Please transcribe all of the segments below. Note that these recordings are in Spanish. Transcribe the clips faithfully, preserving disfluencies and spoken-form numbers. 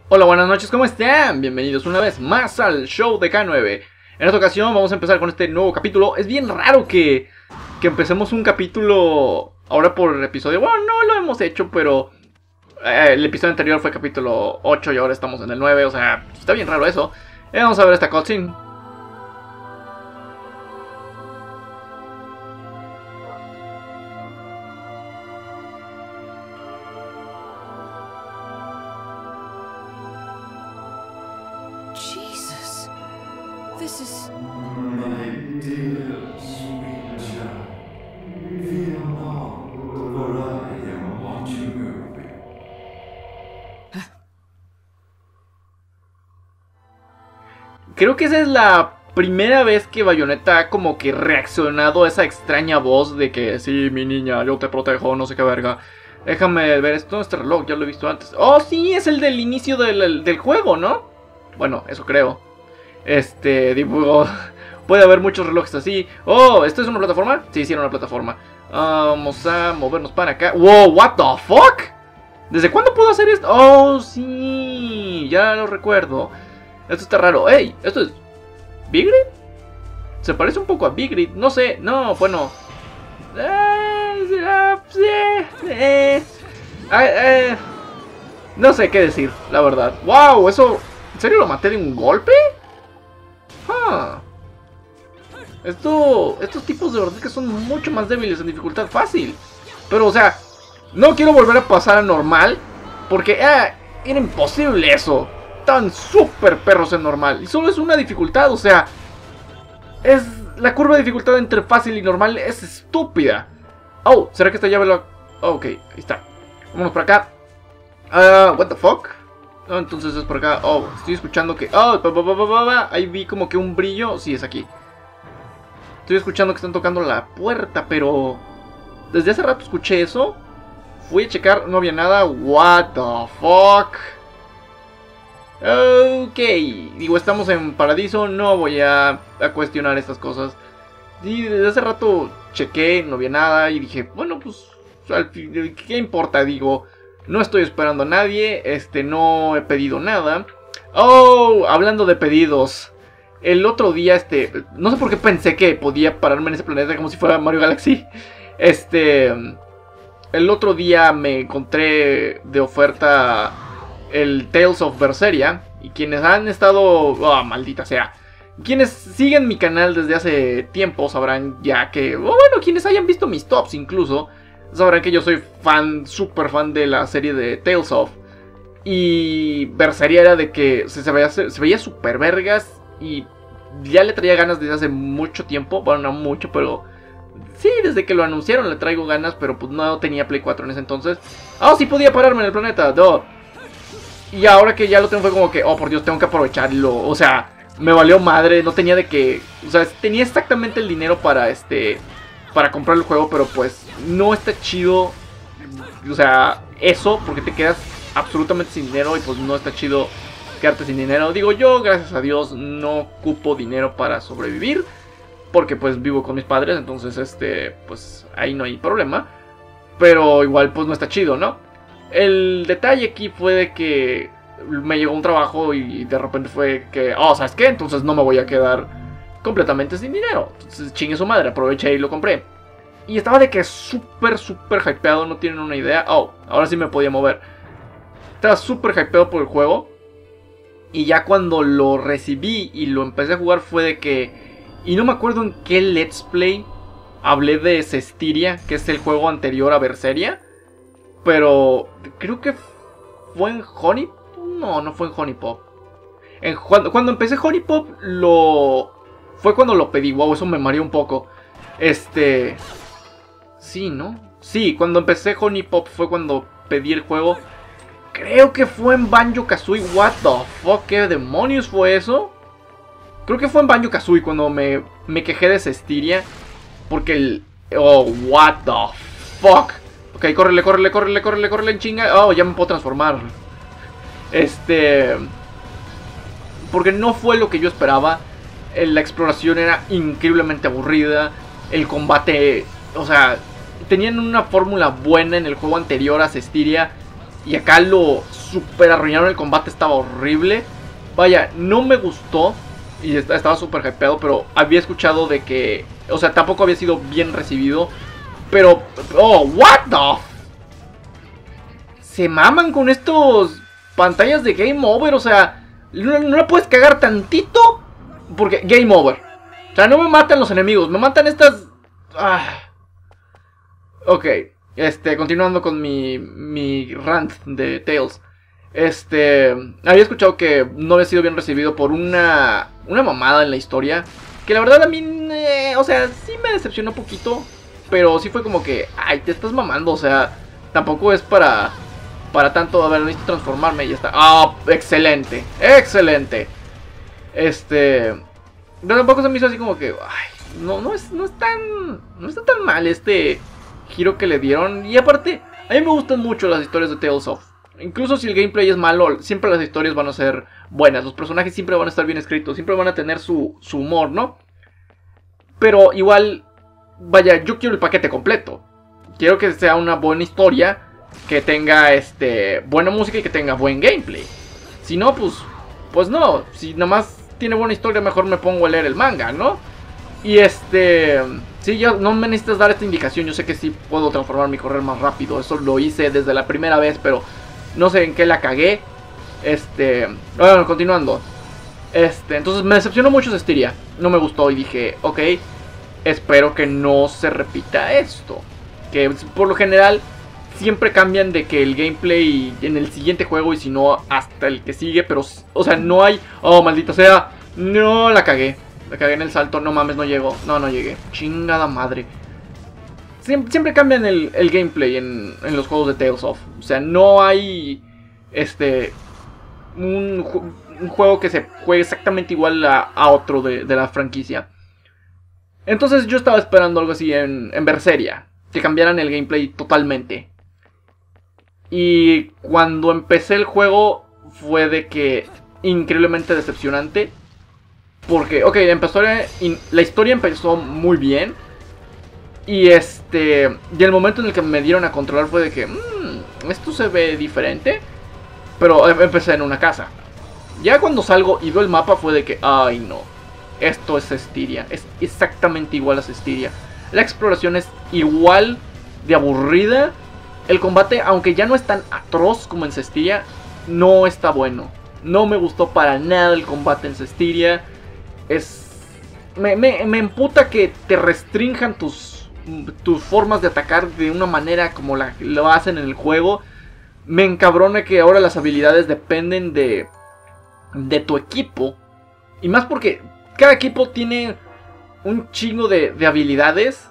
Hola, buenas noches, ¿cómo están? Bienvenidos una vez más al show de K nueve. En esta ocasión vamos a empezar con este nuevo capítulo. Es bien raro que, que empecemos un capítulo ahora por episodio. Bueno, no lo hemos hecho, pero eh, el episodio anterior fue capítulo ocho y ahora estamos en el nueve. O sea, está bien raro eso. Eh, vamos a ver esta cutscene. Jesus, this is... My dear sweet child, fear not, for I am watching over you. Creo que esa es la primera vez que Bayonetta ha como que reaccionado a esa extraña voz de que sí, mi niña, yo te protejo, no sé qué verga. Déjame ver esto, este reloj, ya lo he visto antes. Oh, sí, es el del inicio del, del juego, ¿no? Bueno, eso creo. Este, digo, puede haber muchos relojes así. Oh, ¿esto es una plataforma? Sí, sí, era una plataforma. Uh, vamos a movernos para acá. Wow, what the fuck? ¿Desde cuándo puedo hacer esto? Oh, sí, ya lo recuerdo. Esto está raro. Ey, ¿esto es Vigrid? Se parece un poco a Vigrid. No sé, no, bueno. Eh, eh, eh, eh, no sé qué decir, la verdad. Wow, eso... ¿En serio lo maté de un golpe? Huh. Esto, estos tipos de verdad que son mucho más débiles en dificultad fácil. Pero, o sea, no quiero volver a pasar a normal. Porque eh, era imposible eso. Estaban súper perros en normal. Y solo es una dificultad, o sea, es la curva de dificultad entre fácil y normal es estúpida. Oh, ¿será que esta llave lo... Oh, ok, ahí está. Vámonos por acá. Uh, what the fuck? No, entonces es por acá. Oh, estoy escuchando que... Oh, ba, ba, ba, ba, ba. Ahí vi como que un brillo. Sí, es aquí. Estoy escuchando que están tocando la puerta, pero... Desde hace rato escuché eso. Fui a checar, no había nada. What the fuck. Ok. Digo, estamos en Paradiso. No voy a, a cuestionar estas cosas. Y desde hace rato chequé, no había nada. Y dije, bueno, pues... ¿Qué importa? Digo... No estoy esperando a nadie, este, no he pedido nada. Oh, hablando de pedidos. El otro día, este, no sé por qué pensé que podía pararme en ese planeta como si fuera Mario Galaxy. Este, el otro día me encontré de oferta el Tales of Berseria. Y quienes han estado, oh, maldita sea, quienes siguen mi canal desde hace tiempo sabrán ya que, oh, bueno, quienes hayan visto mis tops incluso, sabrán que yo soy fan, súper fan de la serie de Tales of. Y Berseria era de que se, se veía, se, se veía súper vergas. Y ya le traía ganas desde hace mucho tiempo. Bueno, no mucho, pero... Sí, desde que lo anunciaron le traigo ganas. Pero pues no tenía Play cuatro en ese entonces. Ah, oh, sí podía pararme en el planeta, no. Y ahora que ya lo tengo fue como que... Oh, por Dios, tengo que aprovecharlo. O sea, me valió madre, no tenía de que... O sea, tenía exactamente el dinero para este... Para comprar el juego, pero pues no está chido. O sea, eso, porque te quedas absolutamente sin dinero. Y pues no está chido quedarte sin dinero. Digo, yo, gracias a Dios, no ocupo dinero para sobrevivir, porque pues vivo con mis padres. Entonces, este, pues ahí no hay problema. Pero igual, pues no está chido, ¿no? El detalle aquí fue de que me llegó un trabajo y de repente fue que, oh, ¿sabes qué? Entonces no me voy a quedar completamente sin dinero. Entonces chingue su madre, aproveché y lo compré. Y estaba de que súper, súper hypeado, no tienen una idea. Oh, ahora sí me podía mover. Estaba súper hypeado por el juego. Y ya cuando lo recibí y lo empecé a jugar fue de que... Y no me acuerdo en qué Let's Play hablé de Cestiria, que es el juego anterior a Berseria. Pero creo que fue en Honey... No, no fue en Honey Pop. En, cuando, cuando empecé Honey Pop lo... Fue cuando lo pedí. Wow, eso me mareó un poco. Este... Sí, ¿no? Sí, cuando empecé Honey Pop fue cuando pedí el juego. Creo que fue en Banjo-Kazooie. What the fuck, ¿qué demonios fue eso? Creo que fue en Banjo-Kazooie cuando me, me quejé de Cestiria. Porque el... Oh, what the fuck. Ok, córrele, córrele, córrele, córrele, córrele en chinga. Oh, ya me puedo transformar. Este... Porque no fue lo que yo esperaba. La exploración era increíblemente aburrida. El combate, o sea, tenían una fórmula buena en el juego anterior a Cestiria. Y acá lo super arruinaron, el combate estaba horrible. Vaya, no me gustó. Y estaba súper hypeado, pero había escuchado de que... O sea, tampoco había sido bien recibido. Pero... Oh, what the... Se maman con estos pantallas de Game Over. O sea, no, no la puedes cagar tantito. Porque Game Over. O sea, no me matan los enemigos, me matan estas... Ah. Ok, este, continuando con mi, mi rant de Tales. Este, había escuchado que no había sido bien recibido por una, una mamada en la historia. Que la verdad a mí, eh, o sea, sí me decepcionó un poquito. Pero sí fue como que, ay, te estás mamando, o sea, tampoco es para, para tanto, a ver, necesito transformarme y ya está. Ah, excelente, excelente. Este, pero tampoco se me hizo así como que, ay, no, no es, no es tan, no está tan mal este giro que le dieron. Y aparte, a mí me gustan mucho las historias de Tales of. Incluso si el gameplay es malo, siempre las historias van a ser buenas. Los personajes siempre van a estar bien escritos, siempre van a tener su, su humor, ¿no? Pero igual, vaya, yo quiero el paquete completo. Quiero que sea una buena historia, que tenga este buena música y que tenga buen gameplay. Si no, pues, pues no. Si nada más tiene buena historia, mejor me pongo a leer el manga, ¿no? Y este... Sí, yo no me necesitas dar esta indicación. Yo sé que sí puedo transformarme y correr más rápido. Eso lo hice desde la primera vez, pero no sé en qué la cagué. Este... Bueno, continuando. Este, entonces me decepcionó mucho Zestiria. No me gustó y dije, ok, espero que no se repita esto. Que por lo general siempre cambian de que el gameplay en el siguiente juego y si no hasta el que sigue. Pero, o sea, no hay... Oh, maldita sea. No, la cagué. La cagué en el salto. No mames, no llego. No, no llegué. Chingada madre. Siempre, siempre cambian el, el gameplay en, en los juegos de Tales of. O sea, no hay... Este... Un, un juego que se juegue exactamente igual a, a otro de, de la franquicia. Entonces yo estaba esperando algo así en, en Berseria. Que cambiaran el gameplay totalmente. Y cuando empecé el juego fue de que increíblemente decepcionante. Porque, ok, empezó, la historia empezó muy bien. Y este... Y el momento en el que me dieron a controlar fue de que... Mmm, esto se ve diferente. Pero empecé en una casa. Ya cuando salgo y veo el mapa fue de que... Ay no, esto es Zestiria. Es exactamente igual a Zestiria. La exploración es igual de aburrida. El combate, aunque ya no es tan atroz como en Zestiria, no está bueno. No me gustó para nada el combate en Zestiria. Es... Me, me, me emputa que te restrinjan tus, tus formas de atacar de una manera como la, lo hacen en el juego. Me encabrona que ahora las habilidades dependen de, de tu equipo. Y más porque cada equipo tiene un chingo de, de habilidades.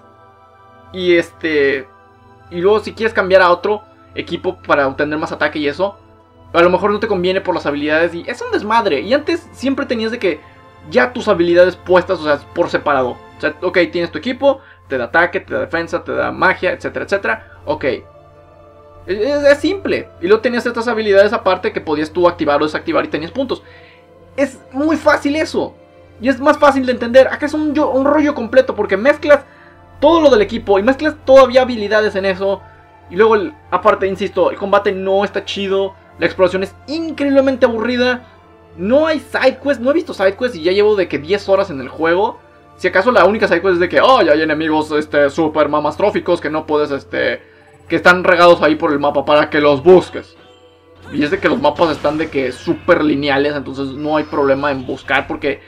Y este... Y luego si quieres cambiar a otro equipo para obtener más ataque y eso, a lo mejor no te conviene por las habilidades y es un desmadre. Y antes siempre tenías de que ya tus habilidades puestas, o sea, por separado. O sea, ok, tienes tu equipo, te da ataque, te da defensa, te da magia, etcétera, etcétera. Ok. Es, es simple. Y luego tenías estas habilidades aparte que podías tú activar o desactivar y tenías puntos. Es muy fácil eso. Y es más fácil de entender. Acá es un, yo, un rollo completo porque mezclas todo lo del equipo y mezclas todavía habilidades en eso. Y luego, el, aparte, insisto, el combate no está chido. La exploración es increíblemente aburrida. No hay sidequests, no he visto sidequests y ya llevo de que diez horas en el juego. Si acaso la única sidequest es de que, oh, ya hay enemigos este, super mamastróficos que no puedes, este... que están regados ahí por el mapa para que los busques. Y es de que los mapas están de que súper lineales, entonces no hay problema en buscar porque...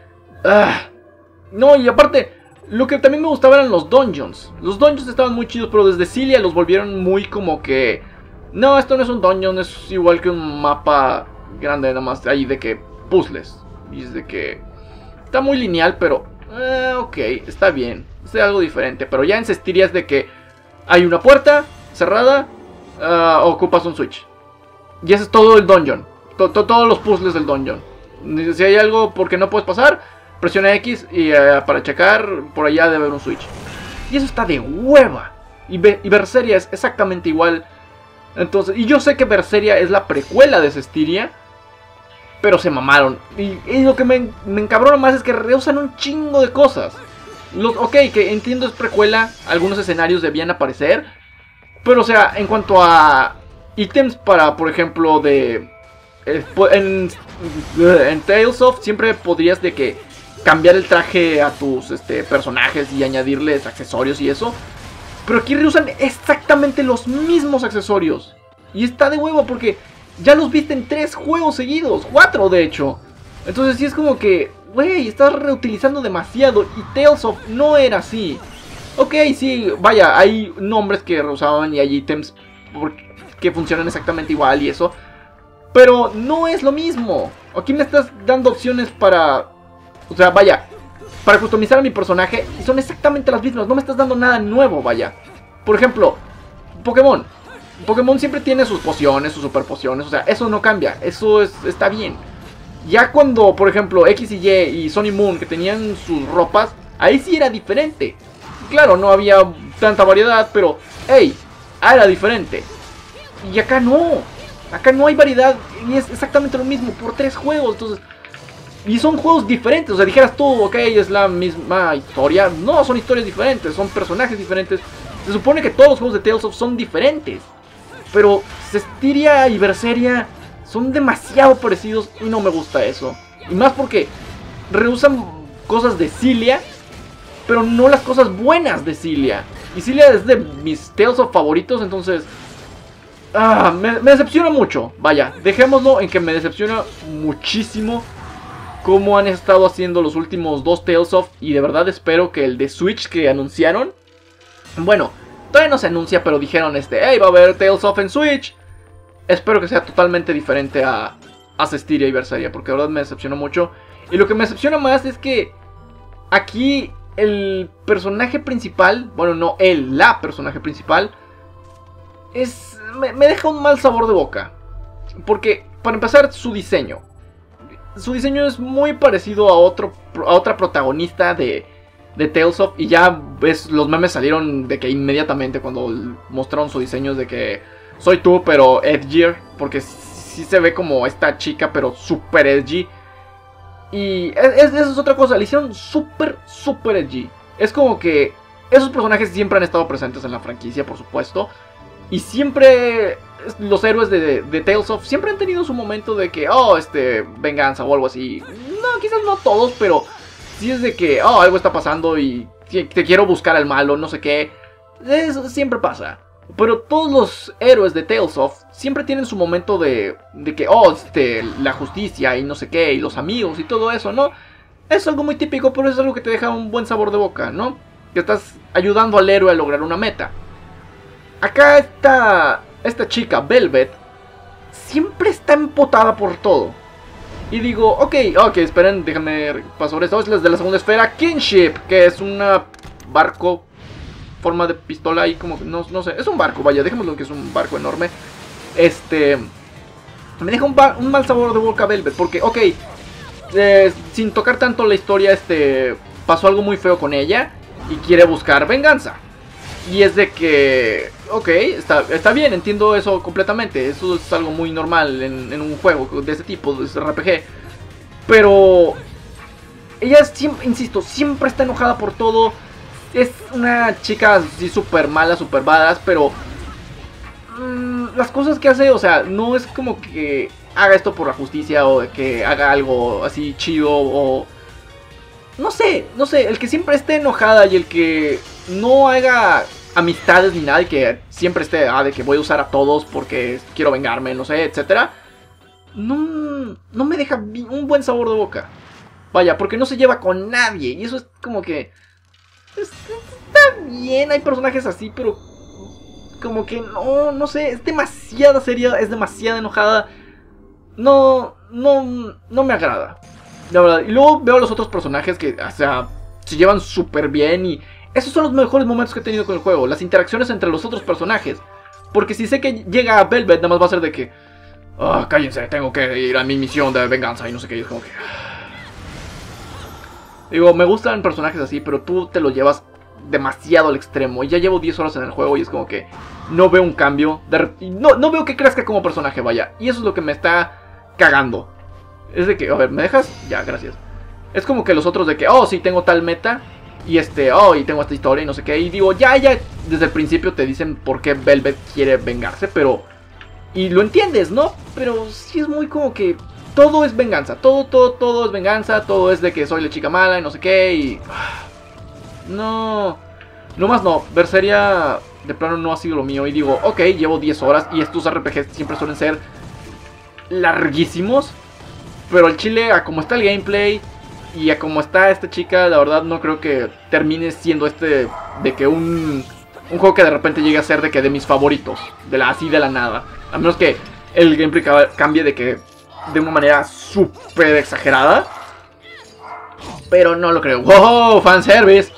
Uh, no, y aparte... Lo que también me gustaba eran los dungeons. Los dungeons estaban muy chidos, pero desde Cilia los volvieron muy como que... No, esto no es un dungeon, es igual que un mapa grande nada más ahí de que puzzles. Y es de que... Está muy lineal, pero... Eh, ok, está bien. Es algo diferente, pero ya en Zestiria es de que... Hay una puerta cerrada, uh, ocupas un switch. Y ese es todo el dungeon. To to todos los puzzles del dungeon. Si hay algo por que no puedes pasar... Presiona X y uh, para checar, por allá debe haber un switch. Y eso está de hueva. Y, Be y Berseria es exactamente igual. Entonces, y yo sé que Berseria es la precuela de Zestiria, pero se mamaron. Y, y lo que me, me encabrona más es que reusan un chingo de cosas. Los, ok, que entiendo es precuela, algunos escenarios debían aparecer. Pero o sea, en cuanto a ítems para, por ejemplo, de... Eh, en, en Tales of siempre podrías de que cambiar el traje a tus este, personajes y añadirles accesorios y eso. Pero aquí reusan exactamente los mismos accesorios. Y está de huevo porque ya los viste en tres juegos seguidos. Cuatro de hecho. Entonces sí es como que, güey, estás reutilizando demasiado. Y Tales of no era así. Ok, sí, vaya, hay nombres que reusaban y hay ítems que funcionan exactamente igual y eso. Pero no es lo mismo. Aquí me estás dando opciones para... O sea, vaya, para customizar a mi personaje y son exactamente las mismas. No me estás dando nada nuevo, vaya. Por ejemplo, Pokémon. Pokémon siempre tiene sus pociones, sus super pociones. O sea, eso no cambia. Eso es, está bien. Ya cuando, por ejemplo, X y Y y Sun y Moon, que tenían sus ropas, ahí sí era diferente. Claro, no había tanta variedad, pero, hey, era diferente. Y acá no. Acá no hay variedad y es exactamente lo mismo por tres juegos. Entonces, y son juegos diferentes. O sea, dijeras tú, ok, es la misma historia. No, son historias diferentes, son personajes diferentes. Se supone que todos los juegos de Tales of son diferentes. Pero Zestiria y Berseria son demasiado parecidos y no me gusta eso. Y más porque reusan cosas de Cilia, pero no las cosas buenas de Cilia. Y Cilia es de mis Tales of favoritos, entonces... Ah, me, me decepciona mucho. Vaya, dejémoslo en que me decepciona muchísimo cómo han estado haciendo los últimos dos Tales of. Y de verdad espero que el de Switch que anunciaron... Bueno, todavía no se anuncia, pero dijeron este, hey, va a haber Tales of en Switch. Espero que sea totalmente diferente a, a Zestiria y Berseria, porque de verdad me decepcionó mucho. Y lo que me decepciona más es que aquí el personaje principal, bueno, no él, la personaje principal, es... Me, me deja un mal sabor de boca. Porque, para empezar, su diseño. Su diseño es muy parecido a, otro, a otra protagonista de, de Tales of. Y ya ves, los memes salieron de que inmediatamente cuando mostraron su diseño de que soy tú, pero edgier. Porque sí se ve como esta chica, pero super edgy. Y es, eso es otra cosa, le hicieron super, super edgy. Es como que esos personajes siempre han estado presentes en la franquicia, por supuesto. Y siempre los héroes de, de, de Tales of siempre han tenido su momento de que, oh, este, venganza o algo así. No, quizás no todos, pero sí es de que, oh, algo está pasando y te quiero buscar al malo, no sé qué. Eso siempre pasa. Pero todos los héroes de Tales of siempre tienen su momento de, de que, oh, este, la justicia y no sé qué, y los amigos y todo eso, ¿no? Es algo muy típico, pero es algo que te deja un buen sabor de boca, ¿no? Que estás ayudando al héroe a lograr una meta. Acá esta, esta chica, Velvet, siempre está empotada por todo. Y digo, ok, ok, esperen, déjenme pasar sobre esto. Es la de la segunda esfera, Kinship, que es un barco, forma de pistola y como, no, no sé, es un barco, vaya, dejémoslo que es un barco enorme. Este, me deja un, un mal sabor de boca Velvet, porque, ok, eh, sin tocar tanto la historia, este, pasó algo muy feo con ella y quiere buscar venganza. Y es de que, ok, está, está bien, entiendo eso completamente. Eso es algo muy normal en, en un juego de ese tipo, de ese R P G. Pero ella, siempre, insisto, siempre está enojada por todo. Es una chica así súper mala, súper badass, pero mmm, las cosas que hace, o sea, no es como que haga esto por la justicia o que haga algo así chido o... No sé, no sé, el que siempre esté enojada y el que no haga amistades ni nada y que siempre esté, ah, de que voy a usar a todos porque quiero vengarme, no sé, etcétera. No, no me deja un buen sabor de boca. Vaya, porque no se lleva con nadie y eso es como que... Está bien, hay personajes así, pero como que no, no sé, es demasiada seria, es demasiado enojada. No, no, no me agrada, la verdad. Y luego veo a los otros personajes que, o sea, se llevan súper bien y esos son los mejores momentos que he tenido con el juego, las interacciones entre los otros personajes. Porque si sé que llega a Velvet, nada más va a ser de que, ah, oh, cállense, tengo que ir a mi misión de venganza y no sé qué, y es como que... Digo, me gustan personajes así, pero tú te lo llevas demasiado al extremo. Y ya llevo diez horas en el juego y es como que no veo un cambio. De, no, no veo que crezca como personaje, vaya. Y eso es lo que me está cagando. Es de que, a ver, ¿me dejas? Ya, gracias. Es como que los otros de que, oh, sí, tengo tal meta. Y este, oh, y tengo esta historia y no sé qué. Y digo, ya, ya, desde el principio te dicen por qué Velvet quiere vengarse. Pero Y lo entiendes, ¿no? Pero sí es muy como que todo es venganza. Todo, todo, todo es venganza. Todo es de que soy la chica mala y no sé qué. Y... No... No más no. Berseria de plano no ha sido lo mío. Y digo, ok, llevo diez horas. Y estos R P Gs siempre suelen ser larguísimos. Pero al chile, a como está el gameplay y a como está esta chica, la verdad no creo que termine siendo este de que un, un juego que de repente llegue a ser de que de mis favoritos, de la así de la nada. A menos que el gameplay cambie de que de una manera súper exagerada. Pero no lo creo. ¡Wow! Fanservice.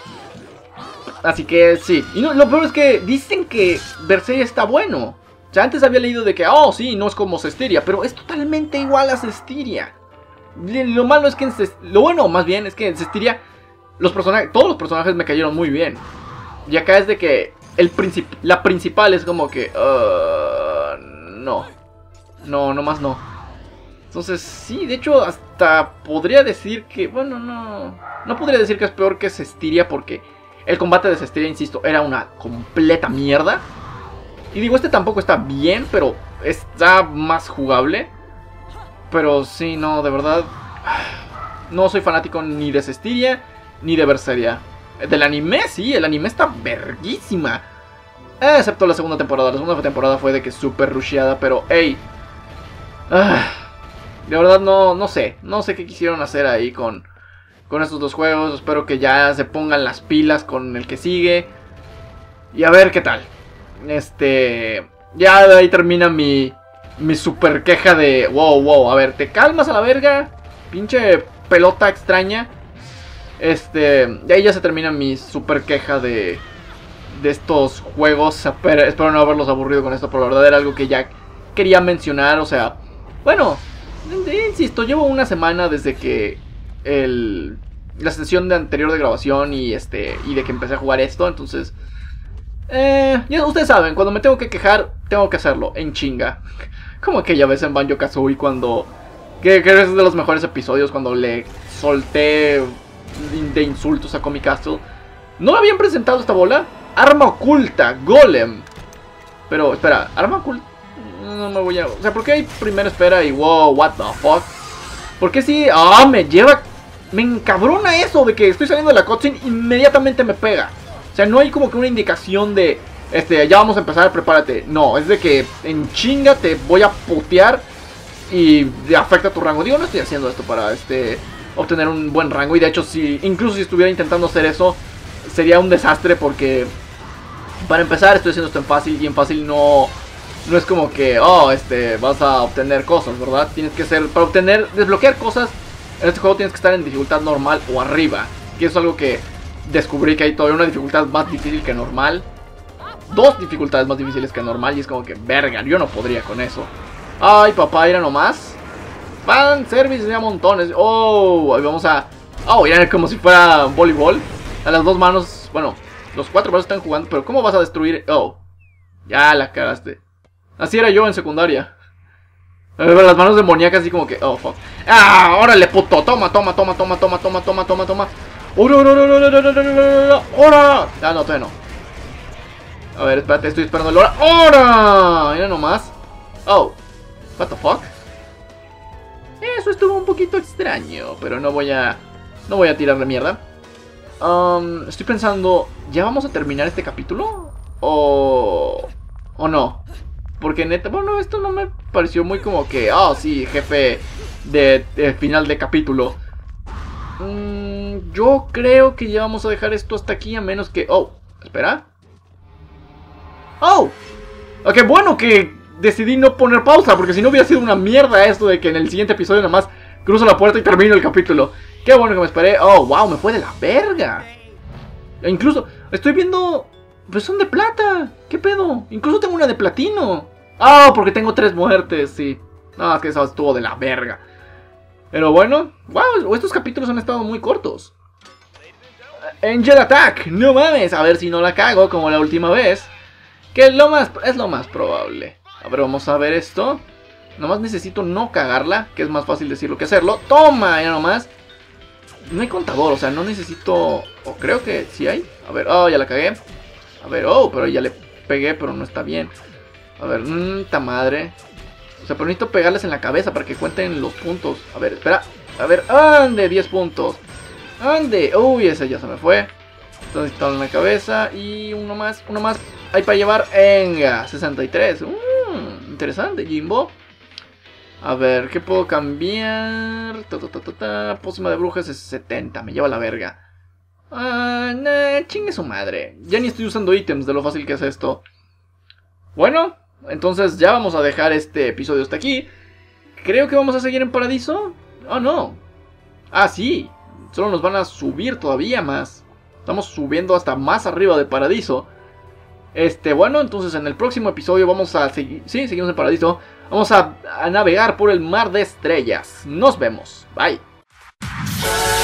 Así que sí. Y no, lo peor es que dicen que Berseria está bueno. O sea, antes había leído de que, oh, sí, no es como Cestiria, pero es totalmente igual a Cestiria. Lo malo es que en Cest... Lo bueno, más bien, es que en Cestiria los personajes, todos los personajes me cayeron muy bien. Y acá es de que el princip... la principal es como que... Uh, no. No, nomás no. Entonces, sí, de hecho, hasta podría decir que... Bueno, no... No podría decir que es peor que Cestiria porque el combate de Cestiria, insisto, era una completa mierda. Y digo, este tampoco está bien, pero está más jugable. Pero sí, no, de verdad, no soy fanático ni de Cestiria ni de Berseria. Del anime, sí, el anime está verguísima. Eh, excepto la segunda temporada. La segunda temporada fue de que súper rusheada, pero hey. Ah, de verdad no, no sé. No sé qué quisieron hacer ahí con, con estos dos juegos. Espero que ya se pongan las pilas con el que sigue. Y a ver qué tal. Este... Ya de ahí termina mi... Mi super queja de... Wow, wow, a ver, ¿te calmas a la verga? Pinche pelota extraña. Este... De ahí ya se termina mi super queja de... De estos juegos. Espero, espero no haberlos aburrido con esto, pero la verdad era algo que ya quería mencionar. O sea... Bueno, insisto, llevo una semana desde que... El... La sesión de anterior de grabación y este... Y de que empecé a jugar esto, entonces... Eh, ya ustedes saben, cuando me tengo que quejar, tengo que hacerlo, en chinga. Como aquella vez en Banjo-Kazooie cuando... Que, que es de los mejores episodios, cuando le solté de insultos a Comic Castle. ¿No habían presentado esta bola? Arma oculta, Golem. Pero, espera, arma oculta... No me voy a... O sea, ¿por qué hay primera espera y wow, what the fuck? ¿Por qué si... Ah, me lleva... Me encabrona eso de que estoy saliendo de la cutscene, inmediatamente me pega. O sea, no hay como que una indicación de... Este, ya vamos a empezar, prepárate. No, es de que en chinga te voy a putear y afecta tu rango. Digo, no estoy haciendo esto para este obtener un buen rango. Y de hecho, si incluso si estuviera intentando hacer eso, sería un desastre porque... Para empezar, estoy haciendo esto en fácil y en fácil no... No es como que, oh, este, vas a obtener cosas, ¿verdad? Tienes que ser... Para obtener, desbloquear cosas, en este juego tienes que estar en dificultad normal o arriba. Que es algo que... Descubrí que hay todavía una dificultad más difícil que normal. Dos dificultades más difíciles que normal. Y es como que, verga, yo no podría con eso. Ay, papá, era nomás. Fan service de a montones. Oh, ahí vamos a... Oh, ya como si fuera voleibol. A las dos manos, bueno, los cuatro brazos están jugando. Pero ¿cómo vas a destruir? Oh, ya la cagaste. Así era yo en secundaria. Las manos demoníacas así como que, oh, fuck. Ah, órale, puto, toma, toma, toma, toma, toma, toma, toma, toma, toma. ¡Ora, ora, ora, ora, ora, ora, ora! Ah, no, todavía no. A ver, espérate, estoy esperando el hora. ¡Ora! Mira nomás. Oh, what the fuck. Eso estuvo un poquito extraño, pero no voy a... No voy a tirarle mierda. um, Estoy pensando, ¿ya vamos a terminar este capítulo? ¿O... o no? Porque neta, bueno, esto no me pareció muy como que... Oh, sí, jefe de, de final de capítulo. Mm, yo creo que ya vamos a dejar esto hasta aquí, a menos que... Oh, espera. Oh, ok, bueno que decidí no poner pausa, porque si no hubiera sido una mierda esto de que en el siguiente episodio nada más cruzo la puerta y termino el capítulo. Qué bueno que me esperé. Oh, wow, me fue de la verga. E incluso, estoy viendo... Pues son de plata. ¿Qué pedo? Incluso tengo una de platino. Ah, oh, porque tengo tres muertes, sí. No, es que eso estuvo de la verga. Pero bueno, wow, estos capítulos han estado muy cortos. Angel Attack, no mames, a ver si no la cago como la última vez. Que es lo más, es lo más probable. A ver, vamos a ver esto. Nomás necesito no cagarla, que es más fácil decirlo que hacerlo. Toma, ya nomás. No hay contador, o sea, no necesito... O creo que sí hay. A ver, oh, ya la cagué. A ver, oh, pero ya le pegué, pero no está bien. A ver, mmm, ta madre. O sea, pero necesito pegarles en la cabeza para que cuenten los puntos. A ver, espera. A ver, ande, diez puntos. Ande. Uy, ese ya se me fue. Entonces está en la cabeza. Y uno más, uno más. Hay para llevar. Venga, sesenta y tres. Mmm, interesante, Jimbo. A ver, ¿qué puedo cambiar? Ta, ta, ta, ta, ta. Pócima de brujas es setenta. Me lleva la verga. Ah, nah, chingue su madre. Ya ni estoy usando ítems de lo fácil que es esto. Bueno, entonces ya vamos a dejar este episodio hasta aquí. Creo que vamos a seguir en Paradiso. Oh, no. Ah, sí. Solo nos van a subir todavía más. Estamos subiendo hasta más arriba de Paradiso. Este, bueno, entonces en el próximo episodio vamos a seguir. Sí, seguimos en Paradiso. Vamos a, a navegar por el mar de estrellas. Nos vemos. Bye.